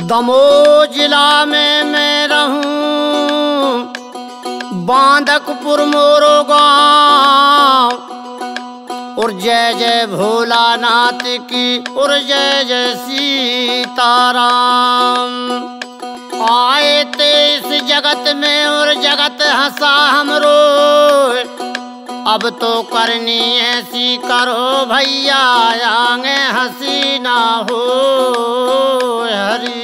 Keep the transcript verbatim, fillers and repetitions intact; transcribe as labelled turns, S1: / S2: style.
S1: दमोह जिला में मैं रहूं, बांदकपुर मोरो गाँव। और जय जय भोलानाथ की और जय जय सीताराम। आए थे इस जगत में और जगत हंसा हमरो, अब तो करनी ऐसी करो भैया आगे हंसी ना हो। हरि